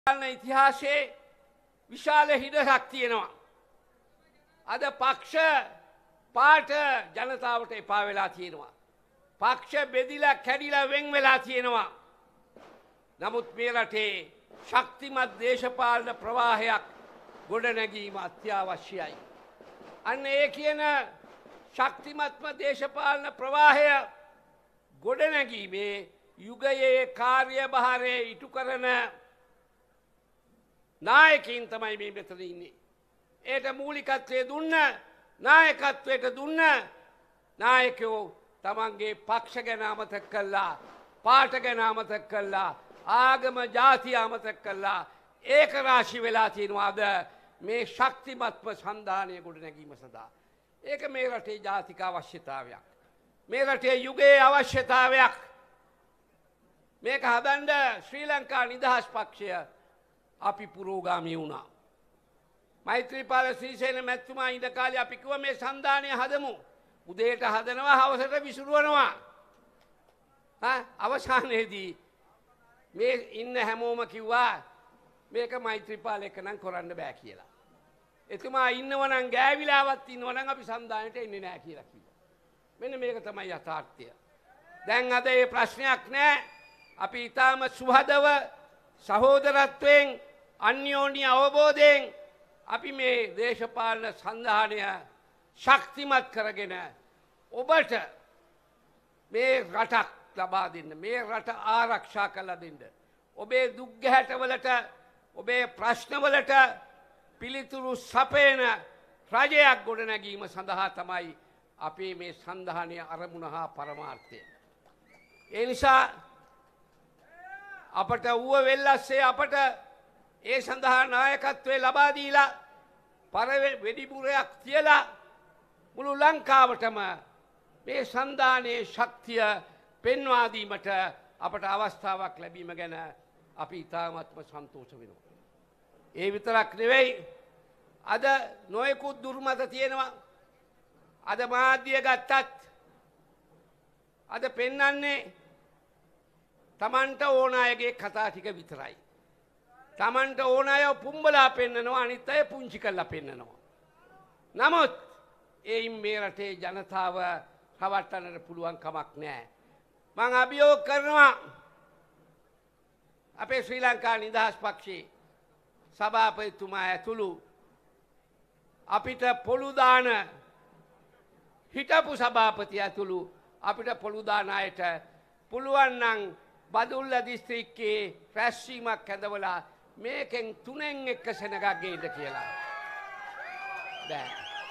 ඉතිහාසයේ විශාල හිඩසක් තියෙනවා. අද පක්ෂ පාට ජනතාවට එපා වෙලා තියෙනවා. පක්ෂ බෙදිලා කැඩිලා වෙන් වෙලා තියෙනවා. නමුත් මේ රටේ ශක්තිමත් දේශපාලන ප්‍රවාහයක් ගොඩනැගීම අත්‍යවශ්‍යයි. අන්න ඒ කියන ශක්තිමත්ම දේශපාලන ප්‍රවාහය ගොඩනැගීමේ යුගයේ කාර්යභාරය ඉටු කරන නායකයින් තමයි මේ මෙතන ඉන්නේ. ඒට මූලිකත්වයේ දුන්න නායකත්වයට දුන්න නායකයෝ තමන්ගේ පක්ෂ ගැන අමතක කළා, පාට ගැන අමතක කළා, ආගම ජාතිය අමතක කළා. ඒක රාශි වෙලා තියෙනවාද මේ ශක්තිමත්ම සන්ධානය ගොඩනැගීම සඳහා. ඒක මේ රටේ ජාතික අවශ්‍යතාවයක්. මේ රටේ යුගයේ අවශ්‍යතාවයක්. මේක හදන්න ශ්‍රී ලංකා නිදහස් පක්ෂය අපි පුරෝගාමී වුණා. මෛත්‍රීපාල ශ්‍රීසේන මැතිතුමා ඉඳ කාලේ අපි කිව්වා මේ සන්ධානය හදමු. උදේට හදනවා හවසට විසිරුවනවා. අවසානයේදී මේ ඉන්න හැමෝම කිව්වා මේක මෛත්‍රීපාල එක නම් කරන්න බෑ කියලා. එතුමා ඉන්නවනම් ගෑවිලාවත් ඉන්නවනම් අපි සන්ධානයට එන්නේ නැහැ කියලා කිව්වා. මෙන්න මේක තමයි යථාර්ථය. දැන් අද මේ ප්‍රශ්නයක් නැහැ. අපි ඊටාම සුහදව සහෝදරත්වයෙන් අන්‍යෝන්‍ය අවබෝධයෙන් අපි මේ දේශපාලන සන්ධානය ශක්තිමත් කරගෙන ඔබට මේ රටක් ලබා දෙන්න, මේ රට ආරක්ෂා කරලා දෙන්න, ඔබේ දුක් ගැහැටවලට, ඔබේ ප්‍රශ්නවලට පිළිතුරු සපයන රජයක් ගොඩනැගීම සඳහා තමයි අපේ මේ සන්ධානය අරමුණ හා පරමාර්ථය. ඒ නිසා අපට ඌව වෙල්ලස්සේ අපට ඒ සඳහා නායකත්වය ලබා දීලා වෙඩිමුරයක් තියලා මුළු ලංකාවටම මේ සන්ධානයේ ශක්තිය පෙන්වා දීමට අපට අවස්ථාවක් ලැබීම ගැන අපි ඉතාමත්ම සන්තෝෂ වෙනවා. ඒ විතරක් නෙවෙයි, අද නොයෙකුත් දුර්මත තියෙනවා. අද මාධ්‍ය ගත්තත් අද පෙන්වන්නේ තමන්ට ඕන අයගේ කතා ටික විතරයි. තමන්ට ඕන අය පුම්බලා පෙන්නනවා, අනිත් අය පුංචි කරලා පෙන්නනවා. නමුත් එයින් මේ රටේ ජනතාව රවට්ටන්නට පුළුවන් කමක් නැහැ. මම අභියෝග කරනවා අපේ ශ්‍රී ලංකා නිදහස් පක්ෂයේ සභාපතිතුමා ඇතුළු අපිට පොළු දාන හිටපු සභාපති ඇතුළු අපිට පොළු දාන අයට පුළුවන් නම් බදුල්ල දිස්ත්‍රික්කයේ රැස්වීමක් ඇඳවලා මේකෙන් 3න් 1 සෙනගක් ගේන්න කියලා. බෑ.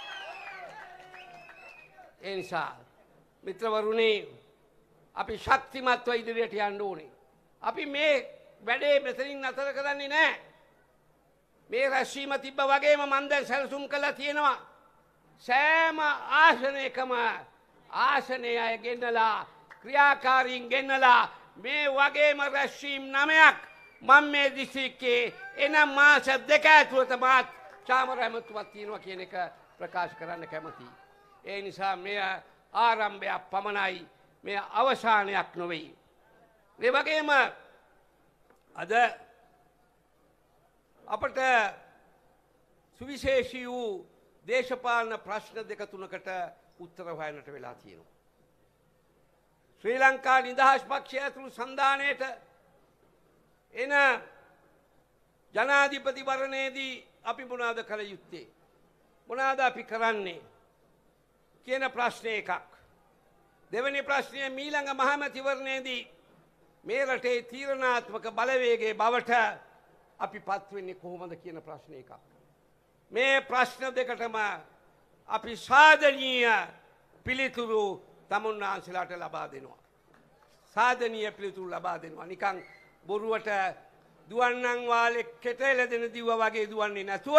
ඒ නිසා මිත්‍රවරුනි, අපි ශක්තිමත්ව ඉදිරියට යන්න ඕනේ. අපි මේ වැඩේ මෙතනින් නතර කරන්නේ නැහැ. මේ රැස්වීම තිබ්බ වගේම මම දැන් සැලසුම් කළා තියෙනවා. සෑම ආසනයකම ආසනය අය ගෙන්නලා, ක්‍රියාකාරීන් ගෙන්නලා මේ වගේම රැස්වීම් 9ක් මම මේ දිස්ත්‍රික්කයේ එනම් මාස 2 ඇතුළත මාත් චාමර ඇමතුමක් තියෙනවා කියන එක ප්‍රකාශ කරන්න කැමතියි. ඒ නිසා මෙය ආරම්භයක් පමණයි, මෙය අවසානයක් නොවේ. ඒ වගේම අද අපට සුවිශේෂී වූ දේශපාලන ප්‍රශ්න 2-3කට උත්තර හොයන්නට වෙලා තියෙනවා. ශ්‍රී ලංකා නිදහස් පක්ෂය ඇතුළු සන්ධානයට එන ජනාධිපතිවරණයේදී අපි මොනවද කළ යුත්තේ? මොනවද අපි කරන්නේ කියන ප්‍රශ්න එකක්. දෙවෙනි ප්‍රශ්නය, මීළඟ මහමැතිවරණයේදී මේ රටේ තීරණාත්මක බලවේගයේ බවට අපි පත් වෙන්නේ කොහොමද කියන ප්‍රශ්න එකක්. මේ ප්‍රශ්න දෙකටම අපි සාධනීය පිළිතුරු තමුන්නාන්සලාට ලබා දෙනවා. සාධනීය පිළිතුරු ලබා දෙනවා. නිකන් බොරුවට දුවන්නන් වාලේ කෙටෙල දෙන දිව්ව වගේ දුවන්නේ නැතුව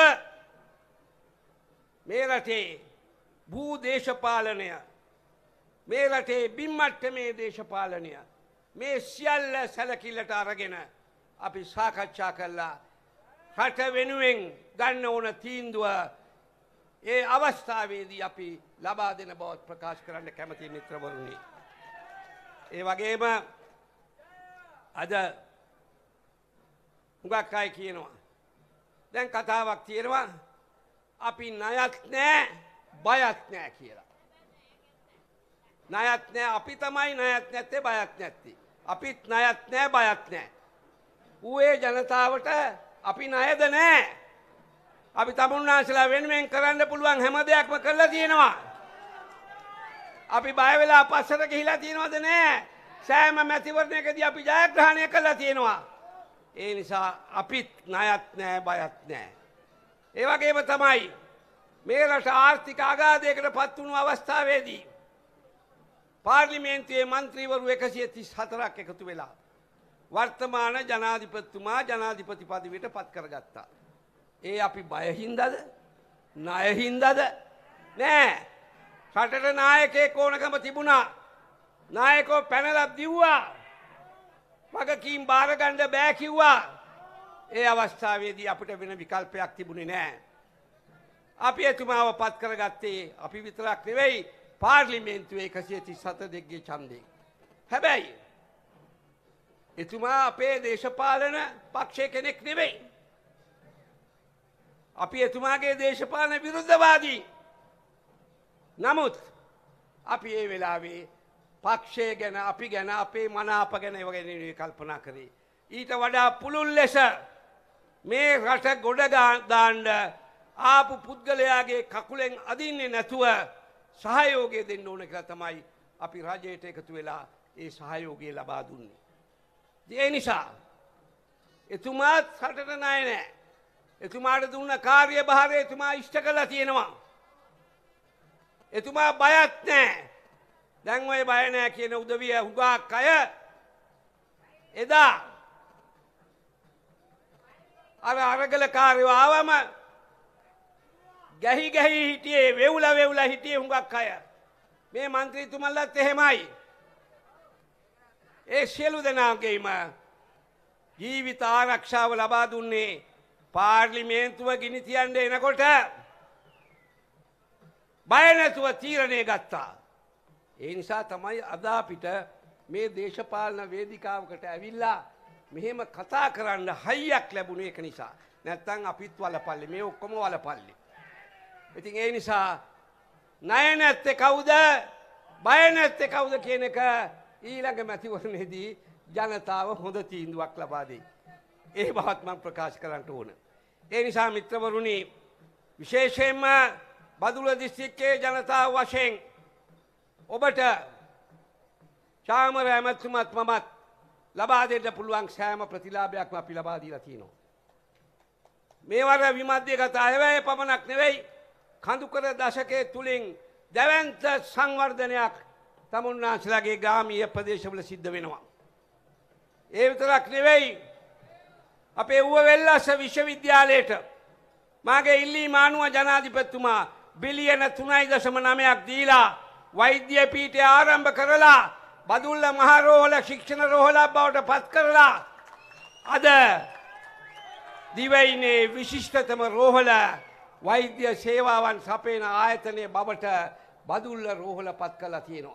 මේ රටේ භූ දේශපාලනය, මේ රටේ බිම්මට්ටමේ දේශපාලනය, මේ සියල්ල සැලකිල්ලට අරගෙන අපි සාකච්ඡා කළා රට වෙනුවෙන් ගන්න ඕන තීන්දුව ඒ අවස්ථාවේදී අපි ලබා දෙන බව ප්‍රකාශ කරන්න කැමති මිත්‍රවරුනි. ඒ වගේම අද හුඟක් අය කියනවා දැන් කතාවක් තියෙනවා අපි ණයත් නැහැ බයත් නැහැ කියලා. ණයත් නැහැ අපි තමයි ණයත් නැත්තේ බයත් නැත්තේ. අපිත් ණයත් නැහැ බයත් නැහැ. ඌේ ජනතාවට අපි ණයද නැහැ. අපි තමුන්නාන්සලා වෙනුවෙන් කරන්න පුළුවන් හැම දෙයක්ම කරලා තියෙනවා. අපි බය වෙලා පස්සට ගිහිලා තියෙනවද නැහැ. සෑම මැතිවරණයකදී අපි ජයග්‍රහණය කළා තියෙනවා. ඒ නිසා අපිත් ණයත් නැහැ බයත් නැහැ. ඒ වගේම තමයි මේ රට ආර්ථික අගාධයකට පත් වුණු අවස්ථාවේදී පාර්ලිමේන්තුවේ මන්ත්‍රීවරු 134ක් එකතු වෙලා වර්තමාන ජනාධිපතිතුමා ජනාධිපති පදවියට පත් කරගත්තා. ඒ අපි බය හින්දාද? ණය හින්දාද? නෑ. රටට නායකයෙක් ඕනකම තිබුණා. නායකෝ පැනලා දිව්වා. වගකීම් බාර ගන්න බෑ කිව්වා. ඒ අවස්ථාවේදී අපිට වෙන විකල්පයක් තිබුණේ නෑ. අපි එතුමාව පත් කරගත්තේ අපි විතරක් නෙවෙයි පාර්ලිමේන්තුවේ 134 දෙක්ගේ ඡන්දයෙන්. හැබැයි එතුමා අපේ දේශපාලන පක්ෂයේ කෙනෙක් නෙවෙයි. අපි එතුමාගේ දේශපාලන විරුද්ධවාදී. නමුත් අපි ඒ වෙලාවේ පක්ෂය ගැන අපි ගැන අපේ මනාප ගැන ඒව ගැන කල්පනා කරේ. ඊට වඩා පුළුල් ලෙස මේ රට ගොඩ දාන්න ආපු පුද්ගලයාගේ කකුලෙන් අදින්නේ නැතුව සහයෝගය දෙන්න ඕන කියලා තමයි අපි රජයට එකතු වෙලා ඒ සහයෝගය ලබා දුන්නේ. ඒ නිසා එතුමාත් රටට ණය නැහැ. එතුමාට දුන්න කාර්යභාරය එතුමා ඉෂ්ට කළා තියෙනවා. එතුමා බයත් නැහැ. දැන් ඔය බය නැහැ කියන උදවිය හුඟක් අය එදා අරගල කාර්යව ආවම ගැහි හිටියේ වෙවුලා හිටියේ හුඟක් අය. මේ മന്ത്രിතුමන්ලත් එහෙමයි. ඒ සියලු දෙනාගේම ජීවිත ආරක්ෂාව ලබා දුන්නේ පාර්ලිමේන්තුව ගිනි තියන්න එනකොට බය නැතුව තීරණය ගත්තා. ඒ නිසා තමයි අද අපිට මේ දේශපාලන වේදිකාවකට ඇවිල්ලා මෙහෙම කතා කරන්න හයියක් ලැබුණේ ඒක නිසා. නැත්තම් අපිත් වලපල්ලි මේ ඔක්කොම වලපල්ලි. ඉතින් ඒ නිසා ණය නැත්තේ කවුද? බය නැත්තේ කවුද කියන එක ඊළඟ මැතිවරණයේදී ජනතාව හොඳ තීන්දුවක් ලබා දෙයි. ඒ බවත් මම ප්‍රකාශ කරන්න ඕන. ඒ නිසා මිත්‍රවරුනි විශේෂයෙන්ම බදුල්ල දිස්ත්‍රික්කයේ ජනතාව වශයෙන් ඔබට චාමර ඇමතුමත් මමත් ලබා දෙන්න පුළුවන් සෑම ප්‍රතිලාභයක්ම අපි ලබා දීලා තියෙනවා. මේවර විමධ්‍යගත අයවැය පමණක් නෙවෙයි කඳුකර දශකයේ තුලින් දැවැන්ත සංවර්ධනයක් තමුන්නාන්සලාගේ ග්‍රාමීය ප්‍රදේශවල සිද්ධ වෙනවා. ඒ විතරක් නෙවෙයි අපේ ඌව වෙල්ලස්ස විශ්වවිද්‍යාලයට මාගේ ඉල්ලීම අනුව ජනාධිපතිතුමා බිලියන 3.9ක් දීලා වෛද්‍ය පීඨය ආරම්භ කරලා බදුල්ල මහ රෝහල ශික්ෂණ රෝහලක් බවට පත් කරලා අද දිවයිනේ විශිෂ්ටතම රෝහල වෛද්‍ය සේවාවන් සපයන ආයතනයේ බවට බදුල්ල රෝහල පත් කරලා තියෙනවා.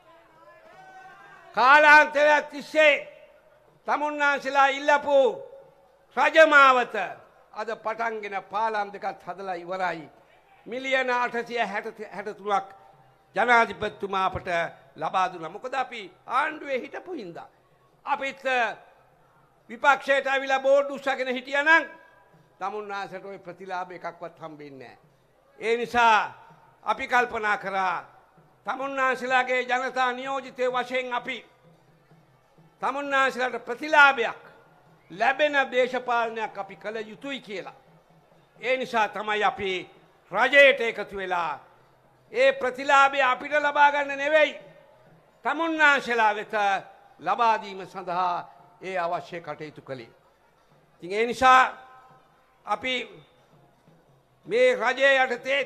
කාලාන්තරයක් තිස්සේ තමුන්නාන්සලා ඉල්ලපු රජමාවත අද පටන්ගෙන පාලම් දෙකත් හදලා ඉවරයි. මිලියන 863ක් ජනාධිපතිතුමා අපට ලබා දුන්නා. මොකද අපි ආණ්ඩුවේ හිටපු හින්දා. අපිත් විපක්ෂයට ඇවිල්ලා බෝඩ් උස්සගෙන හිටියානම් තමුන්නාන්සට ওই ප්‍රතිලාභ එකක්වත් හම්බෙන්නේ නැහැ. ඒ නිසා අපි කල්පනා කරා තමුන්නාන්සලාගේ ජනතා නියෝජිතය වශයෙන් අපි තමුන්නාන්සලාට ප්‍රතිලාභයක් ලැබෙන දේශපාලනයක් අපි කළ යුතුයි කියලා. ඒ නිසා තමයි අපි රජයට එකතු වෙලා ඒ ප්‍රතිලාභය අපිට ලබා ගන්න නෙවෙයි තමුන්නාන්සලා වෙත ලබා දීම සඳහා ඒ අවශ්‍ය කටයුතු කළේ. ඉතින් ඒ නිසා අපි මේ රජයේ යටතේ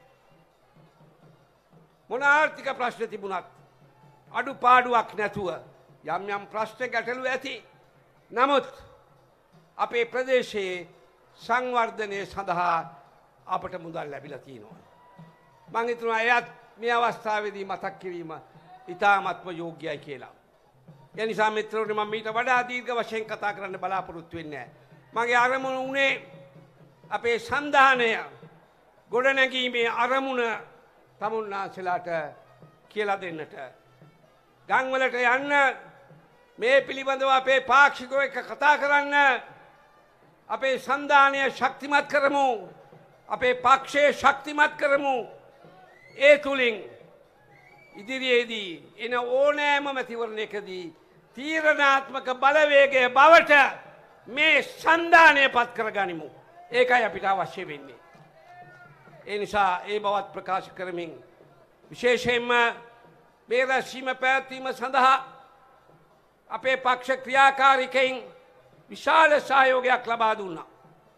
මොන ආර්ථික ප්‍රශ්න තිබුණත් අඩුපාඩුවක් නැතුව යම් ප්‍රශ්න ගැටලු ඇති. නමුත් අපේ ප්‍රදේශයේ සංවර්ධනය සඳහා අපට මුදල් ලැබිලා තියෙනවා. මම හිතනවා එයත් මේ අවස්ථාවේදී මතක් කිරීම ඉතාමත්ම යෝග්‍යයි කියලා. ඒ නිසා මිත්‍රවරුනි මම ඊට වඩා දීර්ඝ වශයෙන් කතා කරන්න බලාපොරොත්තු වෙන්නේ නැහැ. මගේ අරමුණ උනේ අපේ සන්ධානය ගොඩනැගීමේ අරමුණ තමුන්නාන්සලාට කියලා දෙන්නට. ගංවලට යන්න මේ පිළිබඳව අපේ පාක්ෂිකව එක කතා කරන්න අපේ සන්ධානය ශක්තිමත් කරමු. අපේ පක්ෂයේ ශක්තිමත් කරමු. ඒ තුළින් ඉදිරියේදී එන ඕනෑම මැතිවරණයකදී තීරණාත්මක බලවේගය බවට මේ සන්ධානය පත් කරගනිමු. ඒකයි අපිට අවශ්‍ය වෙන්නේ. ඒ නිසා ඒ බවත් ප්‍රකාශ කරමින් විශේෂයෙන්ම මේ රැස්වීම පැවැත්වීම සඳහා අපේ පක්ෂ ක්‍රියාකාරිකයින් විශාල සහයෝගයක් ලබා දුන්නා.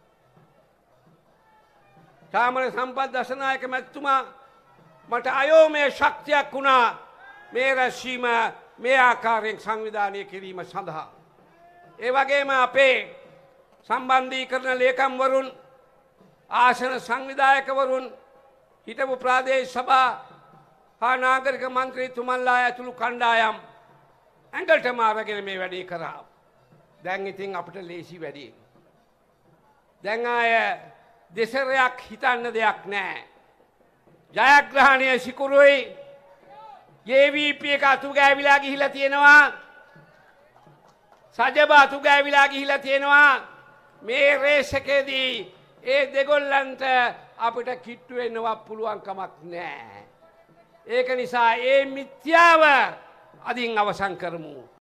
චාමර සම්පත් දසනායක මැතිතුමා මට අයෝමය ශක්තියක් වුණා මේ රැස්වීම මේ ආකාරයෙන් සංවිධානය කිරීම සඳහා. ඒ වගේම අපේ සම්බන්ධීකරණ ලේකම්වරුන් ආසන සංවිධායකවරුන් හිටපු ප්‍රාදේශ සභා හා නාගරික මන්ත්‍රීතුමන්ලා ඇතුළු කණ්ඩායම් ඇඟටම අරගෙන මේ වැඩේ කරා. දැන් ඉතින් අපිට ලේසි වැඩේ. දැන් ආය දෙසරයක් හිතන්න දෙයක් නැහැ. ජයග්‍රහණය සිකුරුයි. JVP එක අතු ගෑවිලා ගිහිලා තියෙනවා. සජබ අතු ගෑවිලා ගිහිලා තියෙනවා. මේ රේස් එකේදී ඒ දෙගොල්ලන්ට අපිට කිට්ටු වෙන්නවත් පුළුවන් කමක් නැහැ. ඒක නිසා ඒ මිත්‍යාව අදින් අවසන් කරමු.